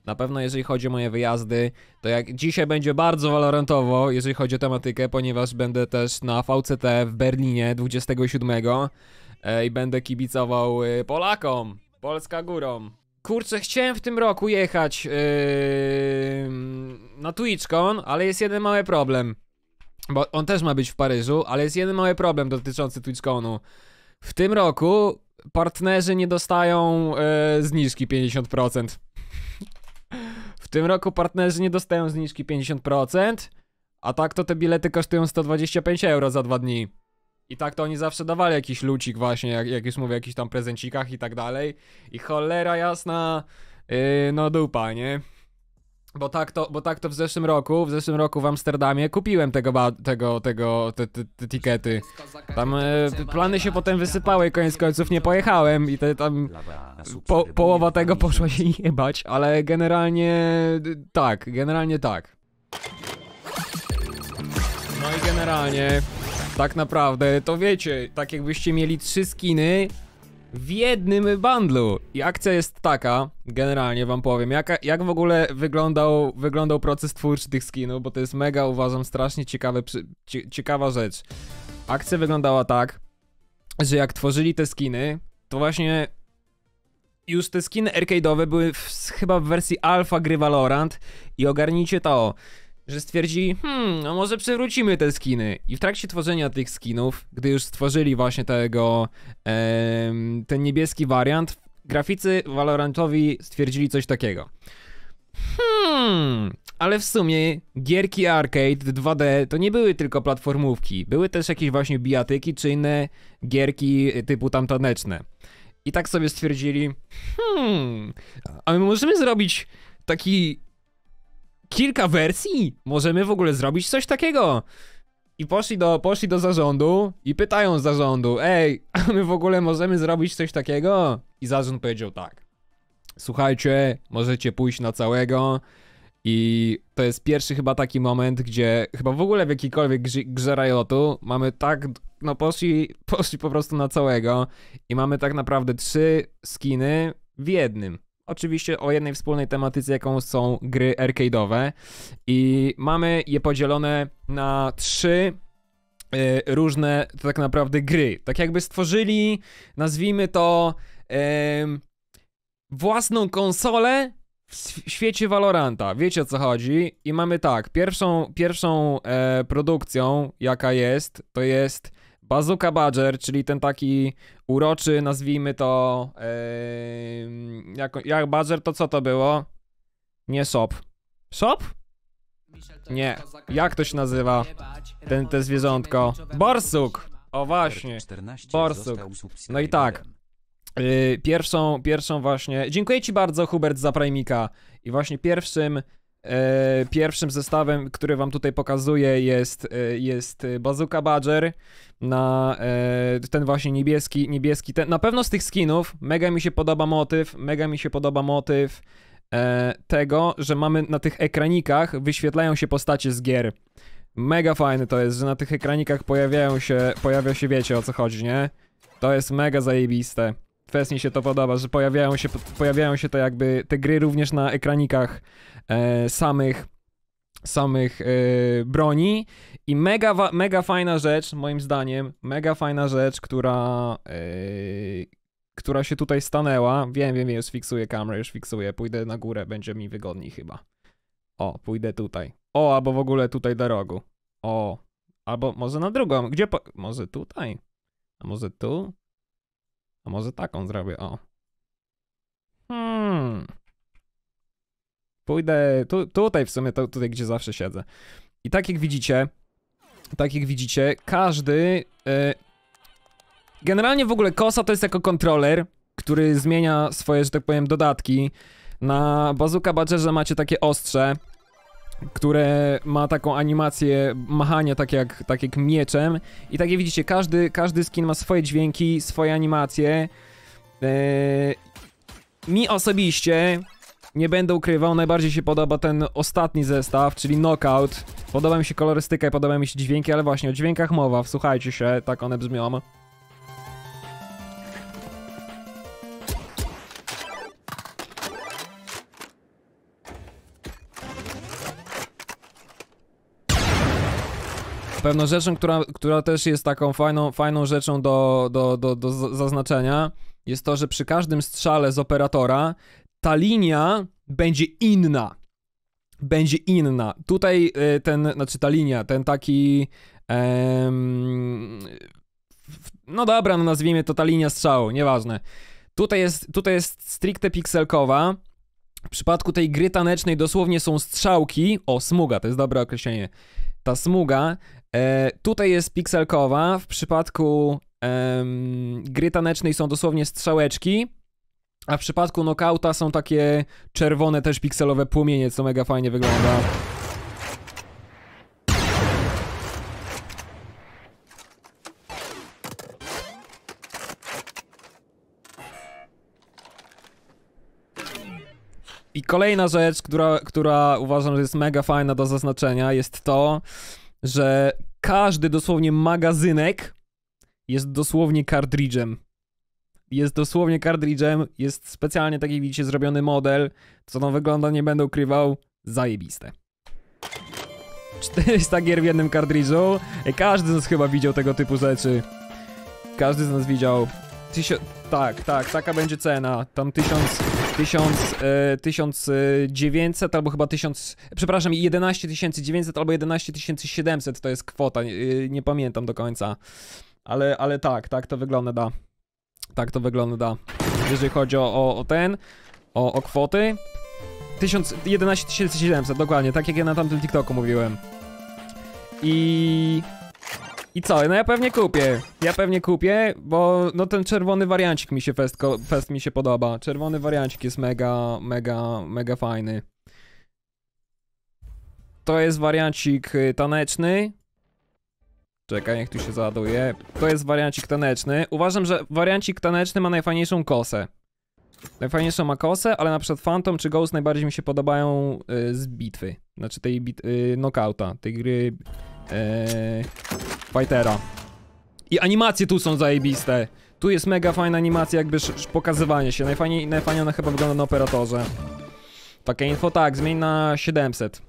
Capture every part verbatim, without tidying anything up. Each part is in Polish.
Na pewno jeżeli chodzi o moje wyjazdy, to jak dzisiaj będzie bardzo walorantowo, jeżeli chodzi o tematykę, ponieważ będę też na V C T w Berlinie dwudziestego siódmego e, i będę kibicował y, Polakom, Polska górą. Kurczę, chciałem w tym roku jechać yy, na TwitchCon, ale jest jeden mały problem. Bo on też ma być w Paryżu, ale jest jeden mały problem dotyczący TwitchConu. W tym roku partnerzy nie dostają yy, zniżki pięćdziesiąt procent. W tym roku partnerzy nie dostają zniżki pięćdziesiąt procent, a tak to te bilety kosztują sto dwadzieścia pięć euro za dwa dni. I tak to oni zawsze dawali jakiś lucik właśnie, jak, jak już mówię, jakichś tam prezencikach i tak dalej. I cholera jasna, yy, no dupa, nie? Bo tak to, bo tak to w zeszłym roku, w zeszłym roku w Amsterdamie kupiłem tego, ba tego, tego, te, te, te tikety. Tam yy, plany się potem wysypały, koniec końców nie pojechałem i te, tam po, połowa tego poszła się jebać, ale generalnie tak, generalnie tak. No i generalnie... Tak naprawdę, to wiecie, tak jakbyście mieli trzy skiny w jednym bundlu. I akcja jest taka, generalnie wam powiem, jak, jak w ogóle wyglądał, wyglądał proces twórczy tych skinów, bo to jest mega, uważam, strasznie ciekawe, cie, ciekawa rzecz. Akcja wyglądała tak, że jak tworzyli te skiny, to właśnie już te skiny arcade'owe były w, chyba w wersji alfa gry Valorant i ogarnijcie to, że stwierdzili, hmm, no może przywrócimy te skiny. I w trakcie tworzenia tych skinów, gdy już stworzyli właśnie tego, em, ten niebieski wariant, graficy Valorantowi stwierdzili coś takiego. Hmm, ale w sumie gierki arcade dwa D to nie były tylko platformówki, były też jakieś właśnie bijatyki czy inne gierki typu tam taneczne. I tak sobie stwierdzili, hmm, a my możemy zrobić taki... kilka wersji? Możemy w ogóle zrobić coś takiego? I poszli do, poszli do zarządu i pytają zarządu, ej, a my w ogóle możemy zrobić coś takiego? I zarząd powiedział tak. Słuchajcie, możecie pójść na całego i to jest pierwszy chyba taki moment, gdzie chyba w ogóle w jakiejkolwiek grze, grze Riotu mamy tak, no poszli, poszli po prostu na całego i mamy tak naprawdę trzy skiny w jednym. Oczywiście o jednej wspólnej tematyce, jaką są gry arcade'owe i mamy je podzielone na trzy y, różne tak naprawdę gry. Tak jakby stworzyli, nazwijmy to, y, własną konsolę w świecie Valoranta. Wiecie o co chodzi? I mamy tak, pierwszą, pierwszą e, produkcją jaka jest, to jest Bazooka Badger, czyli ten taki uroczy, nazwijmy to, yy, jak, jak Badger, to co to było? Nie Shop. Shop? Nie. Jak to się nazywa? Ten, te zwierzątko. Borsuk! O właśnie. Borsuk. No i tak. Yy, pierwszą, pierwszą właśnie... Dziękuję ci bardzo, Hubert, za Primika. I właśnie pierwszym... E, pierwszym zestawem, który wam tutaj pokazuję, jest, e, jest Bazooka Badger na e, ten właśnie niebieski, niebieski ten, na pewno z tych skinów mega mi się podoba motyw, mega mi się podoba motyw e, tego, że mamy na tych ekranikach wyświetlają się postacie z gier. Mega fajne to jest, że na tych ekranikach pojawiają się, pojawia się, wiecie o co chodzi, nie? To jest mega zajebiste. Fest mi się to podoba, że pojawiają się, pojawiają się to jakby te gry również na ekranikach e, samych, samych e, broni i mega, mega fajna rzecz, moim zdaniem, mega fajna rzecz, która, e, która się tutaj stanęła. Wiem, wiem, wiem, już fiksuję kamerę, już fiksuję, pójdę na górę, będzie mi wygodniej chyba. O, pójdę tutaj. O, albo w ogóle tutaj do rogu. O, albo może na drugą, gdzie po... Może tutaj? A może tu? A może taką zrobię, o. Hmm. Pójdę tu, tutaj w sumie, to, tutaj gdzie zawsze siedzę. I tak jak widzicie, tak jak widzicie, każdy... Yy, generalnie w ogóle Kosa to jest jako kontroler, który zmienia swoje, że tak powiem, dodatki. Na Bazooka Badgerze macie takie ostrze, które ma taką animację machania tak jak, tak jak mieczem. I tak jak widzicie, każdy, każdy skin ma swoje dźwięki, swoje animacje. Eee, mi osobiście, nie będę ukrywał, najbardziej się podoba ten ostatni zestaw, czyli Knockout. Podoba mi się kolorystyka i podoba mi się dźwięki, ale właśnie o dźwiękach mowa, wsłuchajcie się, tak one brzmią. Pewną rzeczą, która, która też jest taką fajną, fajną rzeczą do, do, do, do zaznaczenia, jest to, że przy każdym strzale z operatora ta linia będzie inna. Będzie inna. Tutaj y, ten, znaczy ta linia, ten taki... Em, no dobra, no nazwijmy to ta linia strzału, nieważne. Tutaj jest, tutaj jest stricte pikselkowa. W przypadku tej gry tanecznej dosłownie są strzałki. O, smuga, to jest dobre określenie. Ta smuga. E, tutaj jest pikselkowa. W przypadku em, gry tanecznej są dosłownie strzałeczki. A w przypadku knockouta są takie czerwone też pikselowe płomienie, co mega fajnie wygląda. I kolejna rzecz, która, która uważam, że jest mega fajna do zaznaczenia, jest to, że każdy dosłownie magazynek jest dosłownie kartridżem. Jest dosłownie kartridżem, jest specjalnie taki, widzicie, zrobiony model. Co to wygląda, nie będę ukrywał, zajebiste. czterysta gier w jednym kartridżu. Każdy z nas chyba widział tego typu rzeczy. Każdy z nas widział. Tysio... Tak, tak, taka będzie cena. Tam tysiąc, tysiąc, e, tysiąc dziewięćset albo chyba tysiąc, przepraszam, jedenaście tysięcy dziewięćset albo jedenaście tysięcy siedemset to jest kwota, nie, nie pamiętam do końca. Ale, ale tak, tak to wygląda. Tak to wygląda, jeżeli chodzi o, o, o ten, o, o kwoty. jedenaście tysięcy siedemset, dokładnie, tak jak ja na tamtym TikToku mówiłem. I... I co? No ja pewnie kupię. Ja pewnie kupię, bo no ten czerwony wariancik mi się fest, fest mi się podoba. Czerwony wariancik jest mega, mega, mega fajny. To jest wariancik taneczny. Czekaj, niech tu się załaduje. To jest wariancik taneczny. Uważam, że wariancik taneczny ma najfajniejszą kosę. Najfajniejszą ma kosę, ale na przykład Phantom czy Ghost najbardziej mi się podobają y, z bitwy. Znaczy tej bit, y, knockouta, tej gry y, Fightera. I animacje tu są zajebiste. Tu jest mega fajna animacja, jakby pokazywanie się. Najfajniej, najfajniej ona chyba wygląda na operatorze. Takie info, tak, zmień na siedemset.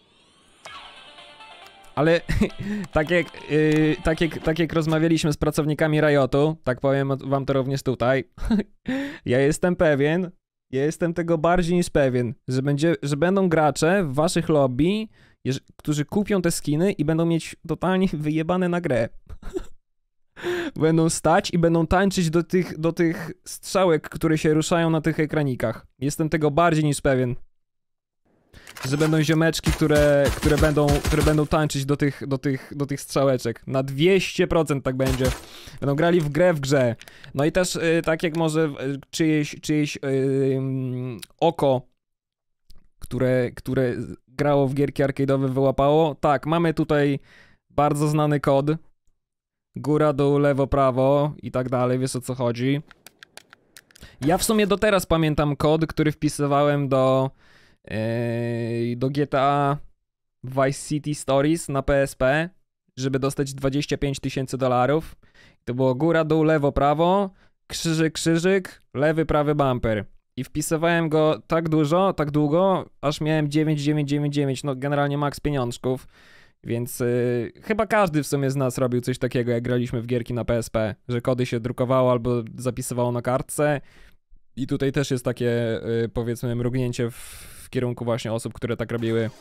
Ale tak jak, yy, tak, jak, tak jak rozmawialiśmy z pracownikami Riotu, tak powiem wam to również tutaj, ja jestem pewien, ja jestem tego bardziej niż pewien, że, będzie, że będą gracze w waszych lobby, którzy kupią te skiny i będą mieć totalnie wyjebane na grę. Będą stać i będą tańczyć do tych, do tych strzałek, które się ruszają na tych ekranikach. Jestem tego bardziej niż pewien. Że będą ziomeczki, które, które, będą, które będą tańczyć do tych, do, tych, do tych strzałeczek. Na dwieście procent tak będzie. Będą grali w grę w grze. No i też y, tak jak może y, czyjeś, czyjeś y, y, oko, które, które grało w gierki arcade'owe, wyłapało. Tak, mamy tutaj bardzo znany kod. Góra, dół, lewo, prawo i tak dalej, wiesz o co chodzi. Ja w sumie do teraz pamiętam kod, który wpisywałem do... do G T A Vice City Stories na P S P, żeby dostać dwadzieścia pięć tysięcy dolarów. To było góra, dół, lewo, prawo, krzyżyk, krzyżyk, lewy, prawy bumper. I wpisywałem go tak dużo, tak długo, aż miałem dziewięć dziewięć dziewięć dziewięć, no generalnie maks pieniążków. Więc yy, chyba każdy w sumie z nas robił coś takiego, jak graliśmy w gierki na P S P, że kody się drukowało albo zapisywało na kartce. I tutaj też jest takie, yy, powiedzmy, mrugnięcie w, w kierunku właśnie osób, które tak robiły.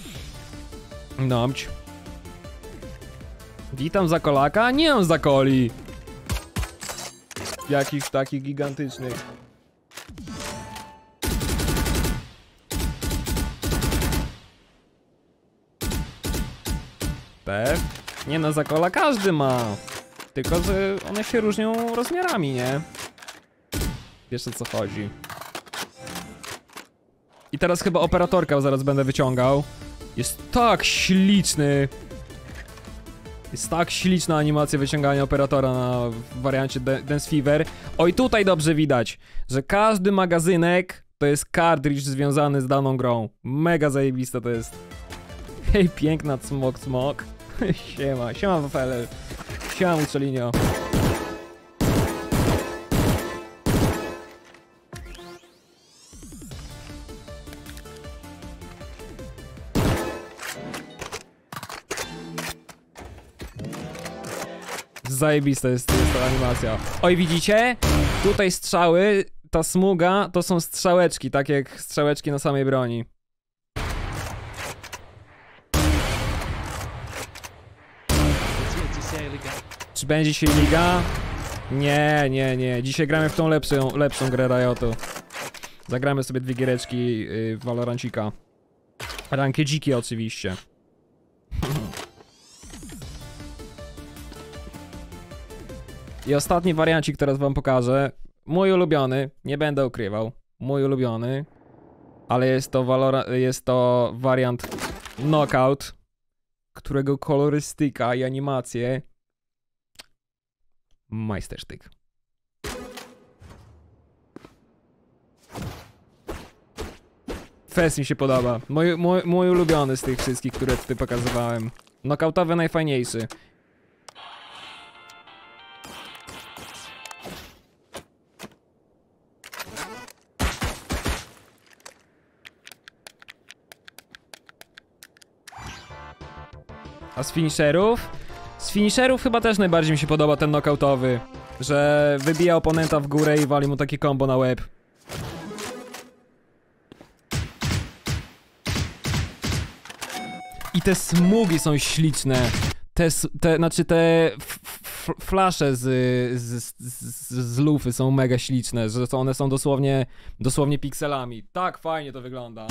Nomć. Witam Zakolaka? Nie mam Zakoli! Jakichś takich gigantycznych. Te? Nie no, Zakola każdy ma. Tylko, że one się różnią rozmiarami, nie? Wiesz o co chodzi. I teraz chyba operatorka zaraz będę wyciągał. Jest tak śliczny. Jest tak śliczna animacja wyciągania operatora na wariancie Dance Fever. Oj, tutaj dobrze widać, że każdy magazynek to jest cartridge związany z daną grą. Mega zajebiste to jest. Hej, piękna smok smok. Siema, siema W F L. Siema Muczolinio. Zajebista jest, jest ta animacja. Oj, widzicie? Tutaj strzały, ta smuga to są strzałeczki, tak jak strzałeczki na samej broni. Czy będzie dzisiaj liga? Nie, nie, nie. Dzisiaj gramy w tą lepszą, lepszą grę Riotu. Zagramy sobie dwie giereczki yy, Valorancika. Rankie dziki oczywiście. I ostatni wariancik teraz wam pokażę. Mój ulubiony, nie będę ukrywał. Mój ulubiony. Ale jest to Valora jest to wariant Knockout, którego kolorystyka i animacje majstersztyk. Fest mi się podoba. Mój, mój, mój ulubiony z tych wszystkich, które tutaj pokazywałem. Knockoutowy najfajniejszy. A z finisherów? Z finisherów chyba też najbardziej mi się podoba ten knockoutowy. Że wybija oponenta w górę i wali mu takie combo na łeb. I te smugi są śliczne. Te, te znaczy te flasze z, z, z, z lufy są mega śliczne, że one są dosłownie, dosłownie pikselami. Tak fajnie to wygląda.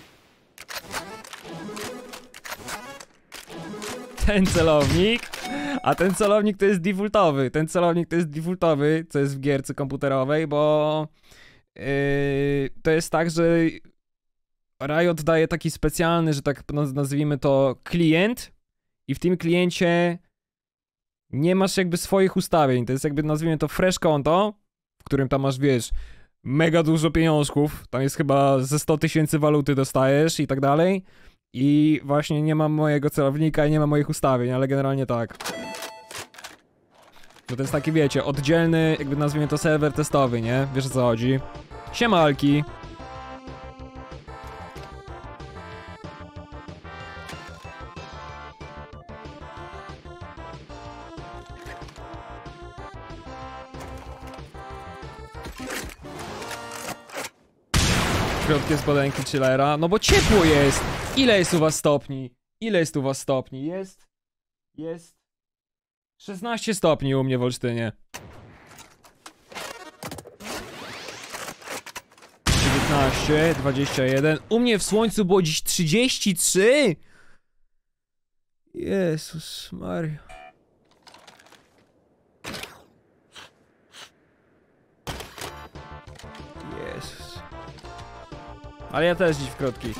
Ten celownik, a ten celownik to jest defaultowy. Ten celownik to jest defaultowy, co jest w gierce komputerowej, bo yy, to jest tak, że Riot daje taki specjalny, że tak nazwijmy to, klient i w tym kliencie nie masz jakby swoich ustawień. To jest jakby, nazwijmy to, fresh konto, w którym tam masz, wiesz, mega dużo pieniążków. Tam jest chyba ze sto tysięcy waluty dostajesz i tak dalej. I właśnie nie mam mojego celownika i nie mam moich ustawień, ale generalnie tak. No to jest taki, wiecie, oddzielny, jakby nazwijmy to, serwer testowy, nie? Wiesz o co chodzi. Siema Alki. Krótkie spodenki chillera, no bo ciepło jest! Ile jest u was stopni? Ile jest u was stopni? Jest... Jest... szesnaście stopni u mnie w Olsztynie. dziewiętnaście, dwadzieścia jeden. U mnie w słońcu było dziś trzydzieści trzy! Jezus Maria. Jezus. Ale ja też dziś w krótkich.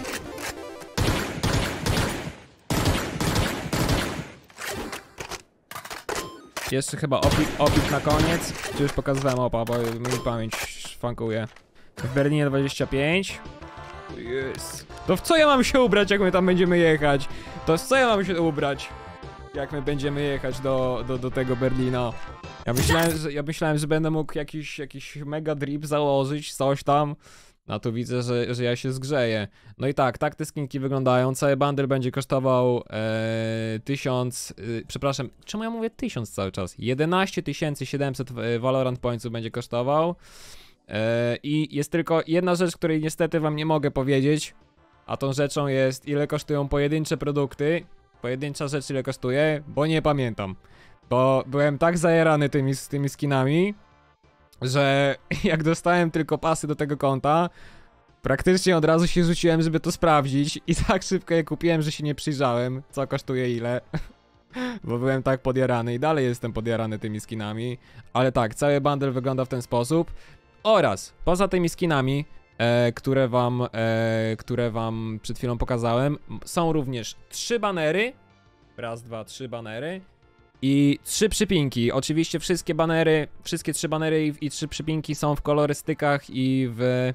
Jeszcze chyba opik, opik na koniec. Czy już pokazywałem opa, bo mi pamięć szwankuje. W Berlinie dwadzieścia pięć. Yes. To w co ja mam się ubrać, jak my tam będziemy jechać? To w co ja mam się ubrać, jak my będziemy jechać do, do, do tego Berlina? Ja myślałem, że, ja myślałem, że będę mógł jakiś, jakiś mega drip założyć, coś tam. A tu widzę, że, że ja się zgrzeję. No i tak, tak te skinki wyglądają. Cały bundle będzie kosztował e, tysiąc... E, przepraszam, czemu ja mówię tysiąc cały czas? jedenaście tysięcy siedemset Valorant Pointsów będzie kosztował. E, I jest tylko jedna rzecz, której niestety wam nie mogę powiedzieć. A tą rzeczą jest, ile kosztują pojedyncze produkty. Pojedyncza rzecz ile kosztuje, bo nie pamiętam. Bo byłem tak zajarany tymi, tymi skinami, że jak dostałem tylko pasy do tego konta, praktycznie od razu się rzuciłem, żeby to sprawdzić i tak szybko je kupiłem, że się nie przyjrzałem, co kosztuje ile. Bo byłem tak podjarany i dalej jestem podjarany tymi skinami. Ale tak, cały bundle wygląda w ten sposób. Oraz, poza tymi skinami, e, które wam, e, które wam przed chwilą pokazałem, są również trzy banery. Raz, dwa, trzy banery. I trzy przypinki. Oczywiście wszystkie banery, wszystkie trzy banery i, i trzy przypinki są w kolorystykach i w, e,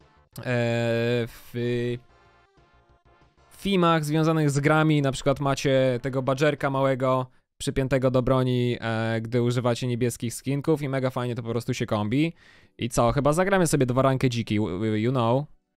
w filmach związanych z grami. Na przykład macie tego badgerka małego przypiętego do broni, e, gdy używacie niebieskich skinków i mega fajnie to po prostu się kombi. I co? Chyba zagramy sobie dwa rankie dziki, you know.